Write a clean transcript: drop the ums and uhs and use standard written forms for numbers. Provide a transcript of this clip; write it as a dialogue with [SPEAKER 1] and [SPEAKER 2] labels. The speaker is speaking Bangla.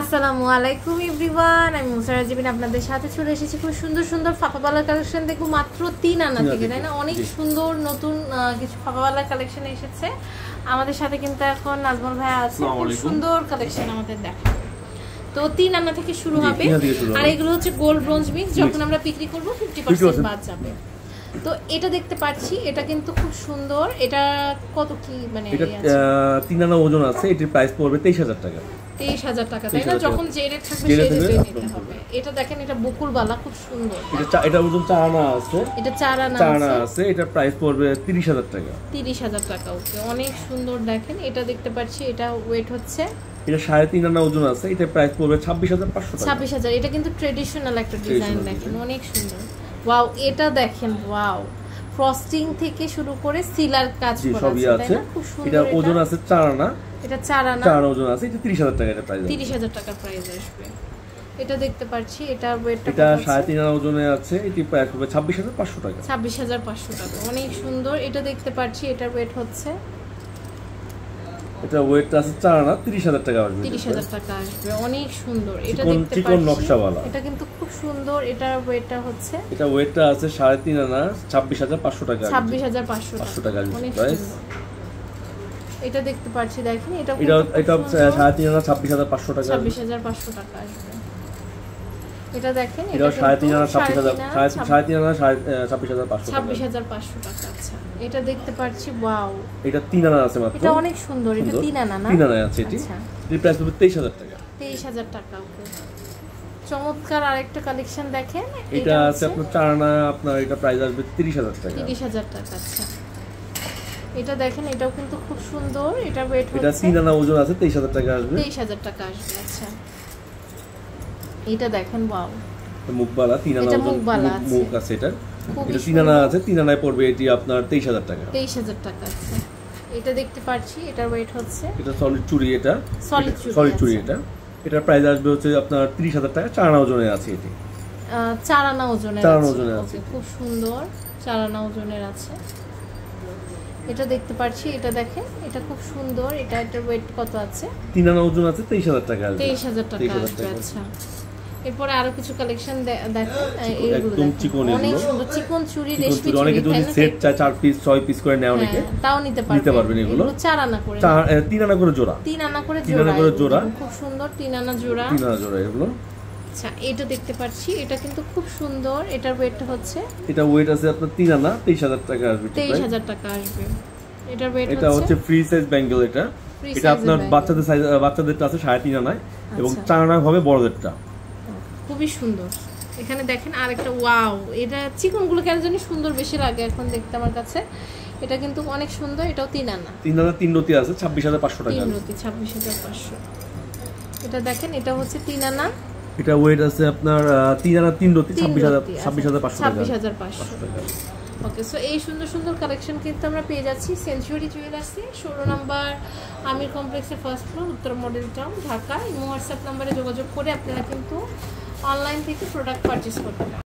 [SPEAKER 1] আসসালামু আলাইকুম এভরিওয়ান, আমি মুসারা জিবিন আপনাদের সাথে চলে এসেছি খুব সুন্দর সুন্দর ফাঁপাবালার কালেকশন দেখবো মাত্র 3 আনা থেকে, তাই না? অনেক সুন্দর নতুন কিছু ফাঁপাবালার কালেকশন এসেছে আমাদের সাথে, কিন্তু এখন নাজমুল ভাই আছে, খুব সুন্দর কালেকশন আমাদের দেখা। তো 3 আনা থেকে শুরু হবে, আর এগুলো হচ্ছে গোল্ড ব্রোঞ্জ মিক্স। যখন আমরা বিক্রি করব 50% বাদ যাবে। তো এটা দেখতে পাচ্ছি, এটা কিন্তু খুব সুন্দর। এটা কত কি মানে
[SPEAKER 2] এটা 3 আনা ওজন আছে, এটার প্রাইস পড়বে 23000 টাকা।
[SPEAKER 1] 23000 টাকা, তাই না? যখন যে রেট থাকবে সেই রেটে নিতে হবে। এটা দেখেন, এটা বকুলবালা, খুব সুন্দর।
[SPEAKER 2] এটা ওজন 4 আনা আছে,
[SPEAKER 1] এটা 4 আনা
[SPEAKER 2] আছে। এটার প্রাইস পড়বে 30000 টাকা।
[SPEAKER 1] 30000 টাকা, ওকে, অনেক সুন্দর। দেখেন এটা দেখতে পাচ্ছি, এটা ওয়েট হচ্ছে,
[SPEAKER 2] এটা 3.5 আনা ওজন আছে, এটার প্রাইস পড়বে 26500 টাকা।
[SPEAKER 1] 26000। এটা কিন্তু ট্র্যাডিশনাল একটা ডিজাইন, দেখেন অনেক সুন্দর। ওয়াও, এটা দেখেন, ওয়াও, ফ্রস্টিং থেকে শুরু করে সিলার কাজ করা আছে, তাই না? খুব সুন্দর।
[SPEAKER 2] এটা ওজন আছে 4 আনা,
[SPEAKER 1] এটা 4 আনা
[SPEAKER 2] ওজন আছে। এটা 30000 টাকা এর প্রাইস,
[SPEAKER 1] 30000 টাকা প্রাইস আসবে। এটা দেখতে পাচ্ছি, এটা ওয়েটটা
[SPEAKER 2] এটা 3.5 আনা ওজনে আছে, এটি প্রাইস হবে 26500 টাকা।
[SPEAKER 1] 26500 টাকা, অনেক সুন্দর। এটা দেখতে পাচ্ছি, এটার ওয়েট হচ্ছে,
[SPEAKER 2] এটা ওয়েট আছে 4 আনা, 30000 টাকা আসবে।
[SPEAKER 1] 30000 টাকা আসবে, অনেক সুন্দর। এটা দেখতে পাচ্ছি,
[SPEAKER 2] চিকন নকশাওয়ালা,
[SPEAKER 1] এটা কিন্তু খুব সুন্দর। এটার ওয়েটটা হচ্ছে,
[SPEAKER 2] এটা ওয়েটটা আছে 3.5 আনা, 26500 টাকা।
[SPEAKER 1] 26500 টাকা, অনেক সুন্দর। এটা দেখতে পাচ্ছি, দেখেন এটা
[SPEAKER 2] 3.5 আনা, 26500 টাকা।
[SPEAKER 1] 26500 টাকা আসবে। এটা দেখেন,
[SPEAKER 2] এটা 3.5 আনা, 3.5 আনা 26500
[SPEAKER 1] টাকা। আচ্ছা, এটা দেখতে পাচ্ছি, ওয়াও,
[SPEAKER 2] এটা 3 আনা আছে মাত্র।
[SPEAKER 1] এটা অনেক সুন্দর। এটা 3 আনা না?
[SPEAKER 2] 3 আনা আছে এটি। এর প্রাইস হবে 23000 টাকা।
[SPEAKER 1] 23000 টাকা, ওকে। চমৎকার আরেকটা কালেকশন দেখেন,
[SPEAKER 2] এটা আছে আপনার 4 আনা, আপনার এটা প্রাইস আসবে 30000 টাকা।
[SPEAKER 1] 30000 টাকা, আচ্ছা। এটা দেখেন, এটাও কিন্তু খুব সুন্দর। এটা ওয়েট হচ্ছে,
[SPEAKER 2] এটা 3 আনা ওজন আছে, 23000 টাকা আসবে।
[SPEAKER 1] 23000 টাকা আসবে, আচ্ছা। এটা দেখেন, ওয়াও,
[SPEAKER 2] মুখবালা 3 আনা ওজন, মুখ আছে এটা। এটা 3 আনা আছে, 3 আনায় পড়বে এটি আপনার 23000 টাকা।
[SPEAKER 1] 23000 টাকা, আচ্ছা। এটা দেখতে পাচ্ছি, এটার ওয়েট হচ্ছে,
[SPEAKER 2] এটা সলিড চুড়ি, এটা সলিড চুড়ি। এটার প্রাইস আসবে হচ্ছে আপনার 30000 টাকা। 4 আনা ওজনে আছে এটি।
[SPEAKER 1] 4 আনা ওজনের আছে, খুব সুন্দর। 4 আনা ওজনের আছে। এটা দেখতে পাচ্ছি, এটা দেখেন, এটা খুব সুন্দর। এটার ওয়েট কত আছে?
[SPEAKER 2] 3 আনা ওজন আছে, 23000 টাকা আসবে।
[SPEAKER 1] 23000 টাকা আসবে, আচ্ছা। এরপরে আরো কিছু কালেকশন দেখেন,
[SPEAKER 2] একদম চিকন,
[SPEAKER 1] অনেক সুন্দর চিকন চুড়ি, রেশমি চুড়ি।
[SPEAKER 2] অনেকে যদি সেট চায় 4 পিস 6 পিস করে নেয়, অনেকে
[SPEAKER 1] তাও নিতে পারবেন। এগুলো 4 আনা করে,
[SPEAKER 2] 3 আনা করে জোড়া,
[SPEAKER 1] 3 আনা করে জোড়া, খুব সুন্দর। 3 আনা জোড়া, এগুলো। আচ্ছা, এটা দেখতে পাচ্ছি, এটা কিন্তু খুব সুন্দর। এটার ওয়েটটা হচ্ছে,
[SPEAKER 2] এটা ওয়েট আছে আপনার 3 আনা, 23000 টাকা আসবে।
[SPEAKER 1] 23000 টাকা আসবে। এটার ওয়েট
[SPEAKER 2] এটা হচ্ছে ফ্রি সাইজ ব্যাঙ্গেল। এটা আপনার বাচ্চাদেরটা আছে 3.5 আনায়, এবং 4 আনা হবে বড়দেরটা।
[SPEAKER 1] খুবই সুন্দর। এখানে দেখেন আরেকটা, ওয়াও, এটা চিকনগুলো কেন জানি সুন্দর বেশি লাগে এখন দেখতে আমার কাছে। এটা কিন্তু অনেক সুন্দর। এটাও 3 আনা,
[SPEAKER 2] 3 রতি আছে, 26500 টাকা।
[SPEAKER 1] 3 রতি 26500। এটা দেখেন, এটা হচ্ছে 3 আনা।
[SPEAKER 2] এটা ওয়েট আছে আপনার 3 আনা 3 রতি 26500 টাকা।
[SPEAKER 1] 26500 ওকে। সো এই সুন্দর সুন্দর কালেকশন কিন্তু আমরা পেয়ে যাচ্ছি সেঞ্চুরি জুয়েলার্সে, 16 নম্বর আমির কমপ্লেক্সের first floor, Uttara model town, Dhaka. এই হোয়াটসঅ্যাপ নাম্বারে যোগাযোগ করে আপনারা কিন্তু অনলাইন থেকে প্রোডাক্ট পারচেজ করতে পারেন।